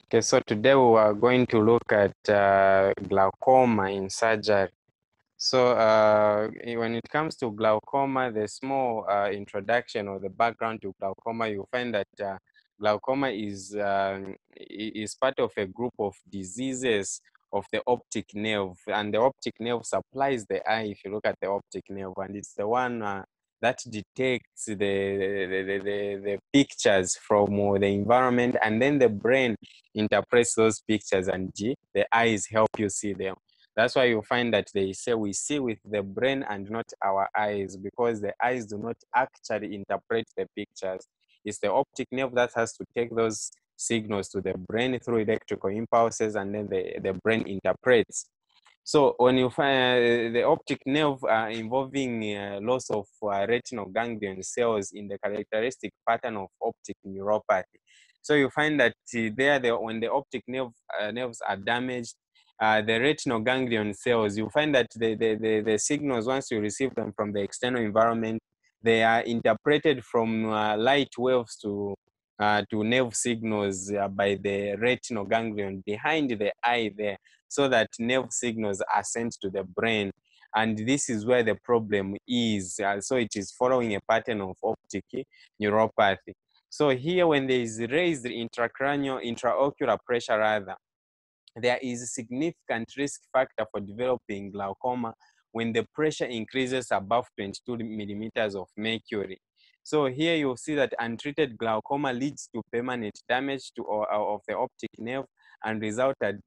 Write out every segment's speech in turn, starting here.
Okay, so today we are going to look at glaucoma in surgery. So when it comes to glaucoma, the small introduction or the background to glaucoma, you'll find that glaucoma is part of a group of diseases of the optic nerve, and the optic nerve supplies the eye. If you look at the optic nerve, and it's the one that detects the pictures from the environment, and then the brain interprets those pictures, and the eyes help you see them. That's why you find that they say we see with the brain and not our eyes, because the eyes do not actually interpret the pictures. It's the optic nerve that has to take those signals to the brain through electrical impulses, and then the brain interprets. So when you find the optic nerve involving loss of retinal ganglion cells in the characteristic pattern of optic neuropathy. So you find that when the optic nerves are damaged, the retinal ganglion cells, you find that the signals, once you receive them from the external environment, they are interpreted from light waves to nerve signals by the retinal ganglion behind the eye there, so that nerve signals are sent to the brain. And this is where the problem is. So it is following a pattern of optic neuropathy. So here, when there is raised intraocular pressure rather, there is a significant risk factor for developing glaucoma when the pressure increases above 22 millimeters of mercury. So here you'll see that untreated glaucoma leads to permanent damage of the optic nerve and resultant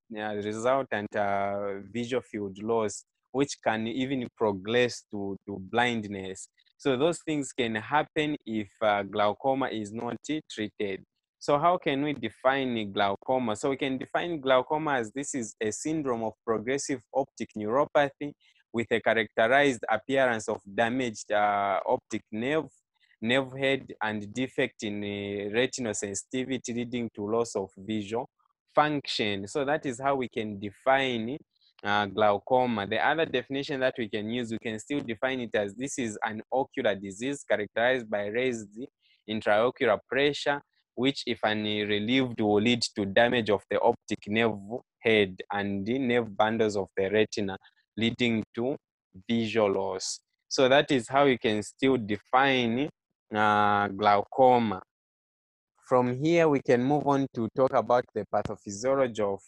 visual field loss, which can even progress to blindness. So those things can happen if glaucoma is not treated. So how can we define glaucoma? So we can define glaucoma as this is a syndrome of progressive optic neuropathy with a characterized appearance of damaged optic nerve head, and defect in retinal sensitivity leading to loss of visual function. So that is how we can define glaucoma. The other definition that we can use, we can still define it as this is an ocular disease characterized by raised intraocular pressure, which if unrelieved will lead to damage of the optic nerve head and the nerve bundles of the retina, leading to visual loss. So that is how you can still define glaucoma. From here, we can move on to talk about the pathophysiology of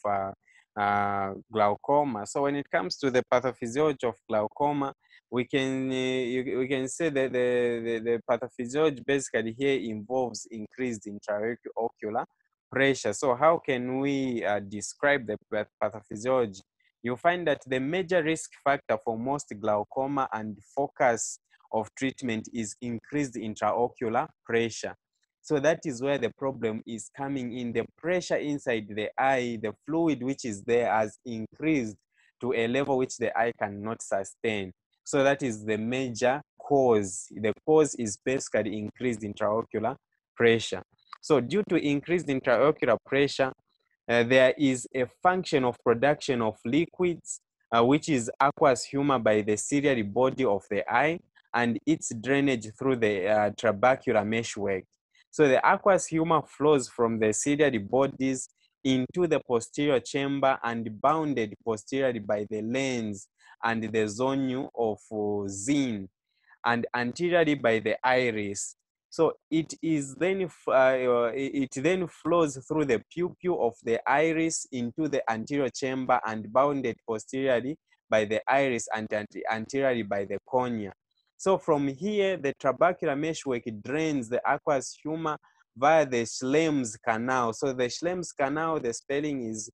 glaucoma. So when it comes to the pathophysiology of glaucoma, we can say that the pathophysiology basically here involves increased intraocular pressure. So how can we describe the pathophysiology? You find that the major risk factor for most glaucoma and focus of treatment is increased intraocular pressure. So that is where the problem is coming in. The pressure inside the eye, the fluid which is there, has increased to a level which the eye cannot sustain. So that is the major cause. The cause is basically increased intraocular pressure. So due to increased intraocular pressure, there is a function of production of liquids, which is aqueous humor by the ciliary body of the eye, and its drainage through the trabecular meshwork. So the aqueous humor flows from the ciliary bodies into the posterior chamber and bounded posteriorly by the lens and the zone of Zinn, and anteriorly by the iris. So it then flows through the pupil of the iris into the anterior chamber and bounded posteriorly by the iris and anteriorly by the cornea. So from here, the trabecular meshwork drains the aqueous humor via the Schlemm's canal. So the Schlemm's canal, the spelling is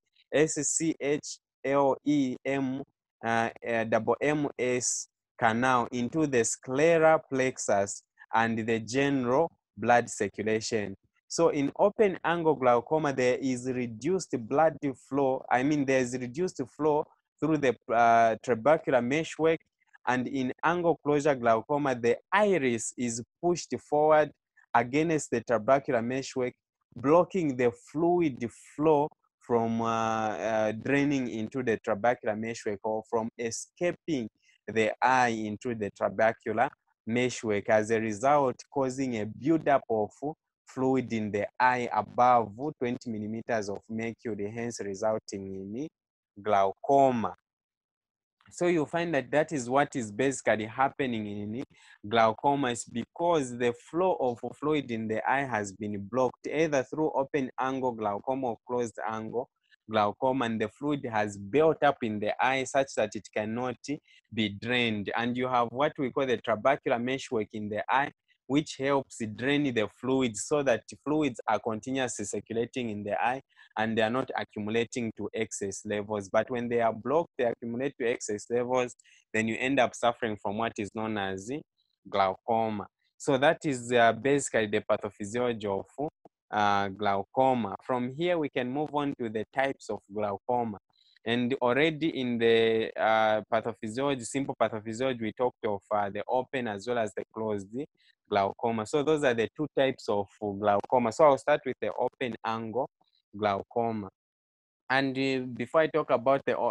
SCHLEM canal, into the scleral plexus and the general blood circulation. So in open angle glaucoma, there is reduced blood flow. There's reduced flow through the trabecular meshwork, and in angle closure glaucoma, the iris is pushed forward against the trabecular meshwork, blocking the fluid flow from draining into the trabecular meshwork, or from escaping the eye into the trabecular meshwork, as a result causing a buildup of fluid in the eye above 20 millimeters of mercury, hence resulting in glaucoma. So you find that that is what is basically happening in glaucoma, is because the flow of fluid in the eye has been blocked either through open angle glaucoma or closed angle glaucoma, and the fluid has built up in the eye such that it cannot be drained. And you have what we call the trabecular meshwork in the eye, which helps drain the fluids so that fluids are continuously circulating in the eye and they are not accumulating to excess levels. But when they are blocked, they accumulate to excess levels, then you end up suffering from what is known as glaucoma. So that is basically the pathophysiology of glaucoma. From here, we can move on to the types of glaucoma. And already in the pathophysiology, simple pathophysiology, we talked of the open as well as the closed glaucoma. So those are the two types of glaucoma. So I'll start with the open angle glaucoma. And before I talk about the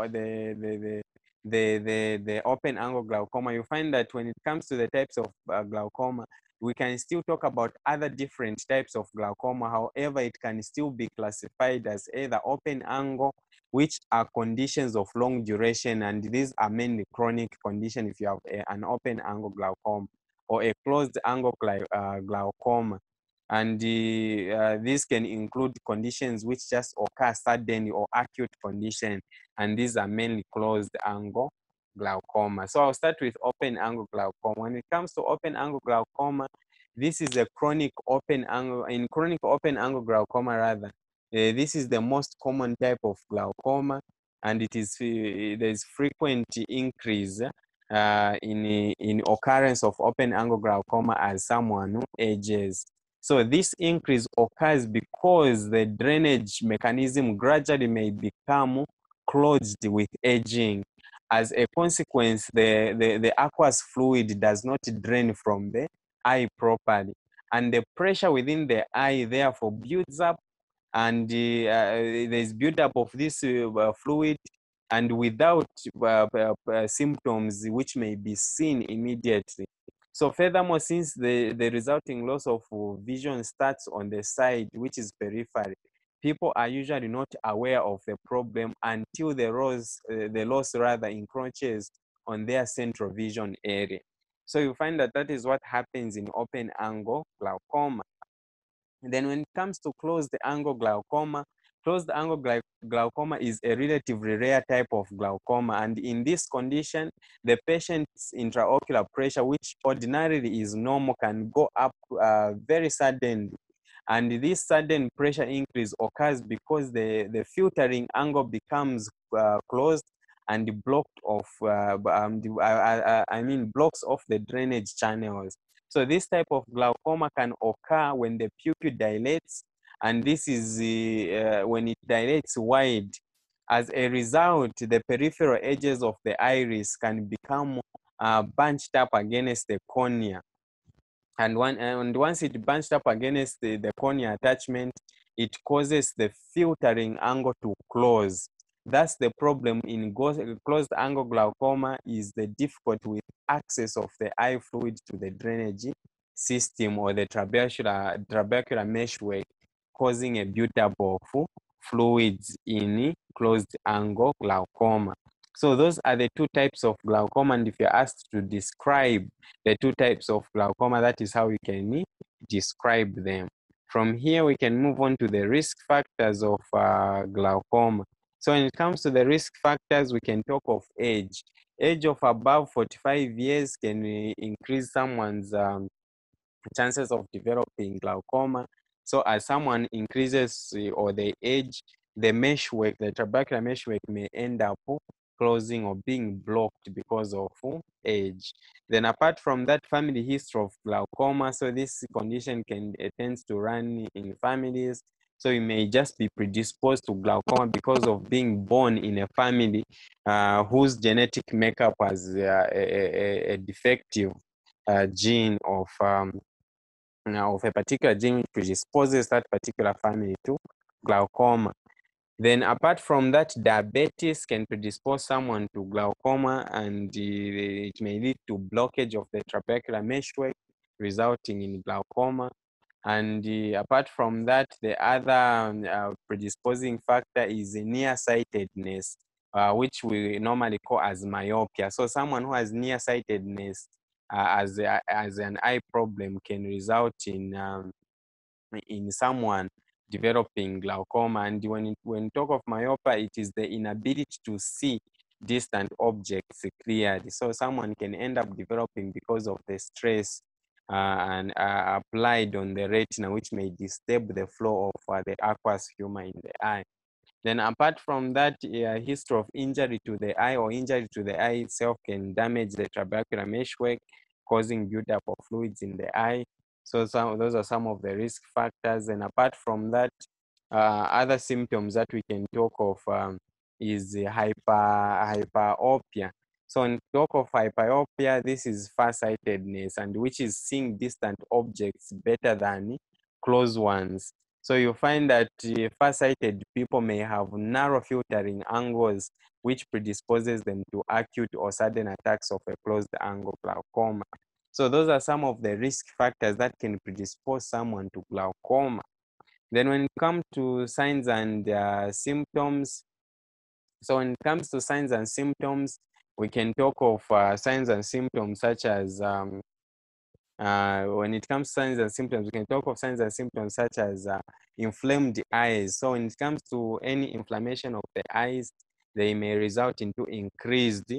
open angle glaucoma, you find that when it comes to the types of glaucoma, we can still talk about other different types of glaucoma. However, it can still be classified as either open angle, which are conditions of long duration, and these are mainly chronic condition if you have an open angle glaucoma, or a closed angle glaucoma. And this can include conditions which just occur suddenly or acute condition, and these are mainly closed angle glaucoma. So I'll start with open angle glaucoma. When it comes to open angle glaucoma, this is a chronic open angle. In chronic open angle glaucoma, rather, this is the most common type of glaucoma, and it is there's frequent increase in occurrence of open angle glaucoma as someone who ages. So this increase occurs because the drainage mechanism gradually may become clogged with aging. As a consequence, the aqueous fluid does not drain from the eye properly, and the pressure within the eye therefore builds up, and there's buildup of this fluid, and without symptoms which may be seen immediately. So furthermore, since the resulting loss of vision starts on the side, which is periphery, people are usually not aware of the problem until the loss rather encroaches on their central vision area. So you find that that is what happens in open angle glaucoma. And then when it comes to closed angle glaucoma, glaucoma is a relatively rare type of glaucoma. And in this condition, the patient's intraocular pressure, which ordinarily is normal, can go up very suddenly. And this sudden pressure increase occurs because the filtering angle becomes closed and blocked off, blocks off the drainage channels. So this type of glaucoma can occur when the pupil dilates, and this is when it dilates wide. As a result, the peripheral edges of the iris can become bunched up against the cornea. And once it bunched up against the cornea attachment, it causes the filtering angle to close. That's the problem in closed angle glaucoma, is the difficulty with access of the eye fluid to the drainage system or the trabecular meshwork, causing a buildup of fluids in closed angle glaucoma. So those are the two types of glaucoma, and if you're asked to describe the two types of glaucoma, that is how we can describe them. From here, we can move on to the risk factors of glaucoma. So when it comes to the risk factors, we can talk of age. Age of above 45 years can increase someone's chances of developing glaucoma. So as someone increases or they age, the meshwork, the trabecular meshwork, may end up closing or being blocked because of age. Then apart from that, family history of glaucoma. So this condition tends to run in families. So you may just be predisposed to glaucoma because of being born in a family whose genetic makeup has a defective gene of a particular gene which predisposes that particular family to glaucoma. Then apart from that, diabetes can predispose someone to glaucoma, and it may lead to blockage of the trabecular meshwork, resulting in glaucoma. And apart from that, the other predisposing factor is nearsightedness, which we normally call as myopia. So someone who has nearsightedness as an eye problem can result in someone developing glaucoma. And when you talk of myopia, it is the inability to see distant objects clearly. So someone can end up developing because of the stress and applied on the retina, which may disturb the flow of the aqueous humor in the eye. Then apart from that, a history of injury to the eye or injury to the eye itself can damage the trabecular meshwork, causing buildup of fluids in the eye. So those are some of the risk factors. And apart from that, other symptoms that we can talk of is hyperopia. So in talk of hyperopia, this is farsightedness, and which is seeing distant objects better than close ones. So you find that farsighted people may have narrow filtering angles, which predisposes them to acute or sudden attacks of a closed angle glaucoma. So those are some of the risk factors that can predispose someone to glaucoma. Then when it comes to signs and symptoms, so when it comes to signs and symptoms, we can talk of signs and symptoms such as when it comes to signs and symptoms, we can talk of signs and symptoms such as inflamed eyes. So when it comes to any inflammation of the eyes, they may result into increased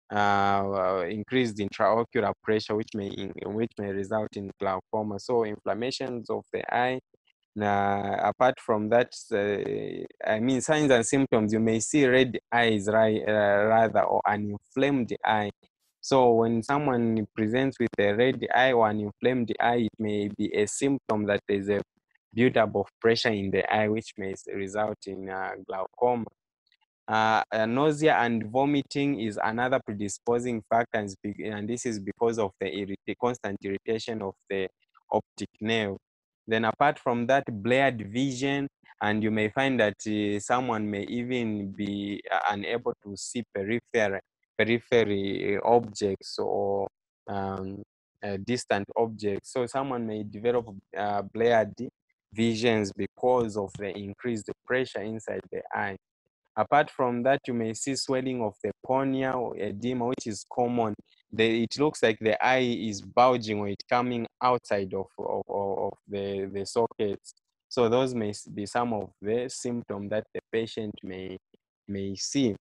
intraocular pressure, which may result in glaucoma. So inflammations of the eye. Apart from that, I mean, signs and symptoms, you may see red eyes rather, or an inflamed eye. So when someone presents with a red eye or an inflamed eye, it may be a symptom that there's a buildup of pressure in the eye, which may result in glaucoma. Nausea and vomiting is another predisposing factor, and this is because of the constant irritation of the optic nerve. Then apart from that, blurred vision, and you may find that someone may even be unable to see periphery objects or distant objects. So someone may develop blurred visions because of the increased pressure inside the eye. Apart from that, you may see swelling of the cornea or edema, which is common. It looks like the eye is bulging or it's coming outside of the sockets. So those may be some of the symptoms that the patient may see.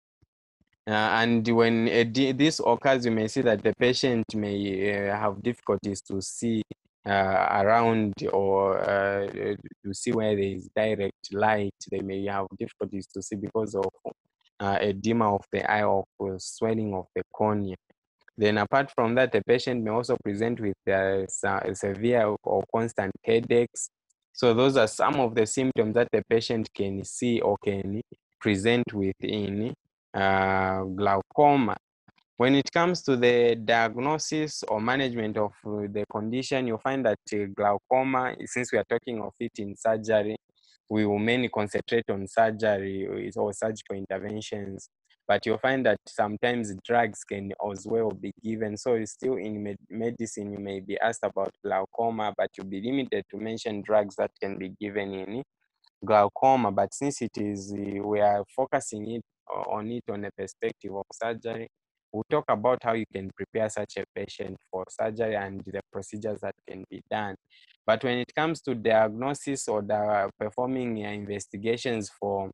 And when this occurs, you may see that the patient may have difficulties to see around or to see where there is direct light. They may have difficulties to see because of edema of the eye or swelling of the cornea. Then apart from that, the patient may also present with severe or constant headaches. So those are some of the symptoms that the patient can see or can present with in glaucoma. When it comes to the diagnosis or management of the condition, you'll find that glaucoma, since we are talking of it in surgery, we will mainly concentrate on surgery or surgical interventions. But you'll find that sometimes drugs can as well be given. So still in medicine, you may be asked about glaucoma, but you'll be limited to mention drugs that can be given in glaucoma. But since it is, we are focusing on it on a perspective of surgery, we'll talk about how you can prepare such a patient for surgery and the procedures that can be done. But when it comes to diagnosis or performing investigations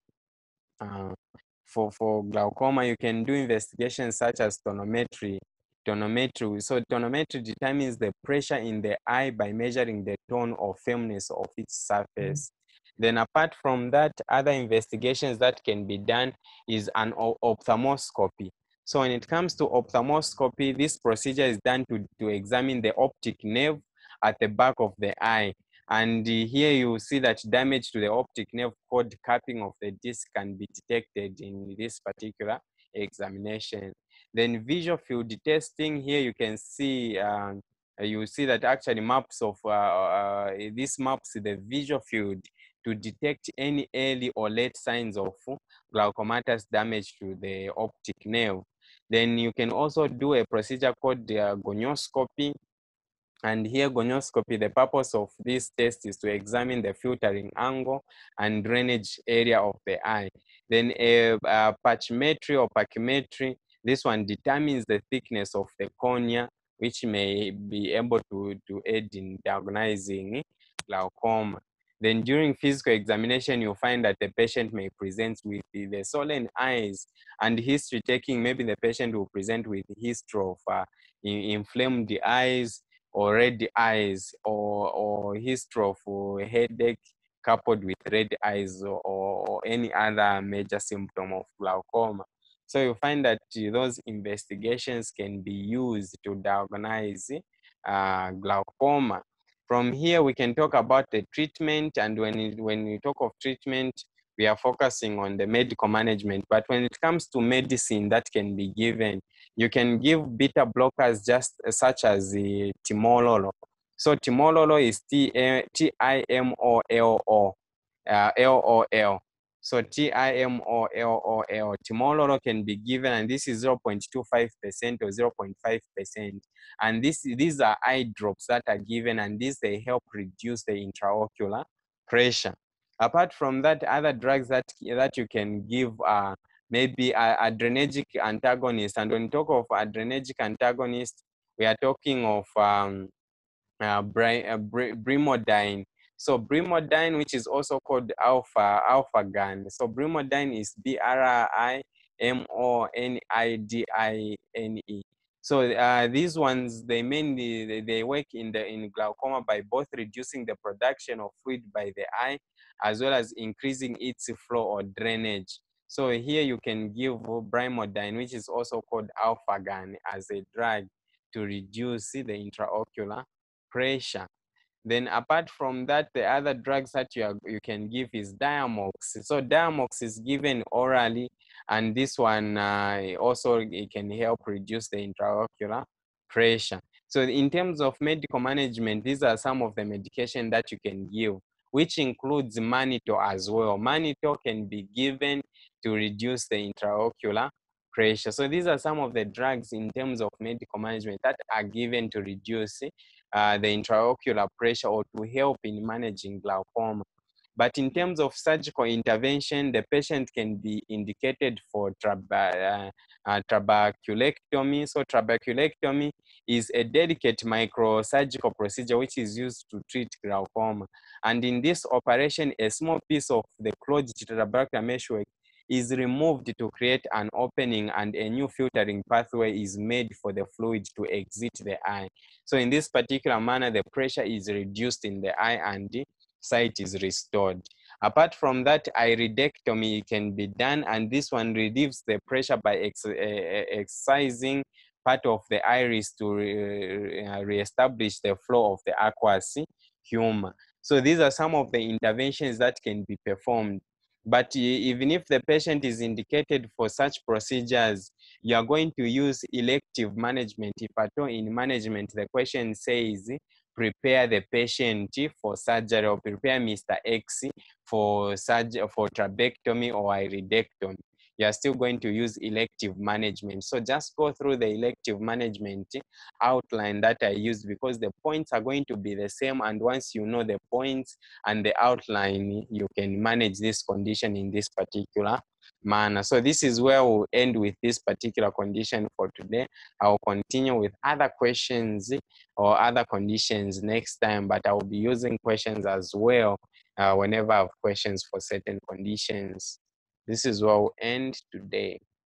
uh, for glaucoma, you can do investigations such as tonometry. So tonometry determines the pressure in the eye by measuring the tone or firmness of its surface. Then apart from that, other investigations that can be done is an ophthalmoscopy. So when it comes to ophthalmoscopy, this procedure is done to examine the optic nerve at the back of the eye. And here you see that damage to the optic nerve called capping of the disc can be detected in this particular examination. Then visual field testing, here you can see, you see that actually maps of, this maps the visual field to detect any early or late signs of glaucomatous damage to the optic nerve. Then you can also do a procedure called gonioscopy, And here gonioscopy, the purpose of this test is to examine the filtering angle and drainage area of the eye. Then pachymetry or pachymetry, this one determines the thickness of the cornea, which may be able to aid in diagnosing glaucoma. Then during physical examination, you'll find that the patient may present with the swollen eyes, and history taking, maybe the patient will present with history of inflamed eyes, or red eyes, or history of headache coupled with red eyes, or any other major symptom of glaucoma. So you find that those investigations can be used to diagnose glaucoma. From here, we can talk about the treatment, and when we talk of treatment, we are focusing on the medical management. But when it comes to medicine that can be given, you can give beta blockers just such as the timololo. So timololo is Timolol, LOL. So TIMOLOL, timololo can be given, and this is 0.25% or 0.5%. And these are eye drops that are given, and these they help reduce the intraocular pressure. Apart from that, other drugs that you can give are maybe adrenergic antagonist. And when we talk of adrenergic antagonist, we are talking of brimodine. So brimodine, which is also called alpha-GAN. So brimodine is BRIMONIDINE. So these ones, they mainly they work in glaucoma by both reducing the production of fluid by the eye, as well as increasing its flow or drainage. So here you can give brimodine, which is also called alpha-GAN, as a drug to reduce the intraocular pressure. Then apart from that, the other drugs that you can give is Diamox. So Diamox is given orally, and this one also it can help reduce the intraocular pressure. So in terms of medical management, these are some of the medication that you can give, which includes mannitol as well. Mannitol can be given to reduce the intraocular pressure. So these are some of the drugs in terms of medical management that are given to reduce the intraocular pressure or to help in managing glaucoma. But in terms of surgical intervention, the patient can be indicated for trabeculectomy. So trabeculectomy is a delicate microsurgical procedure which is used to treat glaucoma. And in this operation, a small piece of the closed trabecular meshwork is removed to create an opening, and a new filtering pathway is made for the fluid to exit the eye. So in this particular manner, the pressure is reduced in the eye and the sight is restored. Apart from that, iridectomy can be done, and this one relieves the pressure by excising part of the iris to reestablish the flow of the aqueous humor. So these are some of the interventions that can be performed. But even if the patient is indicated for such procedures, you are going to use elective management. If at all in management, the question says, prepare the patient for surgery, or prepare Mr. X for surgery, for trabectomy or iridectomy. You are still going to use elective management. So just go through the elective management outline that I used, because the points are going to be the same. And once you know the points and the outline, you can manage this condition in this particular manner. So this is where we'll end with this particular condition for today. I'll continue with other questions or other conditions next time, but I will be using questions as well whenever I have questions for certain conditions. This is where we'll end today.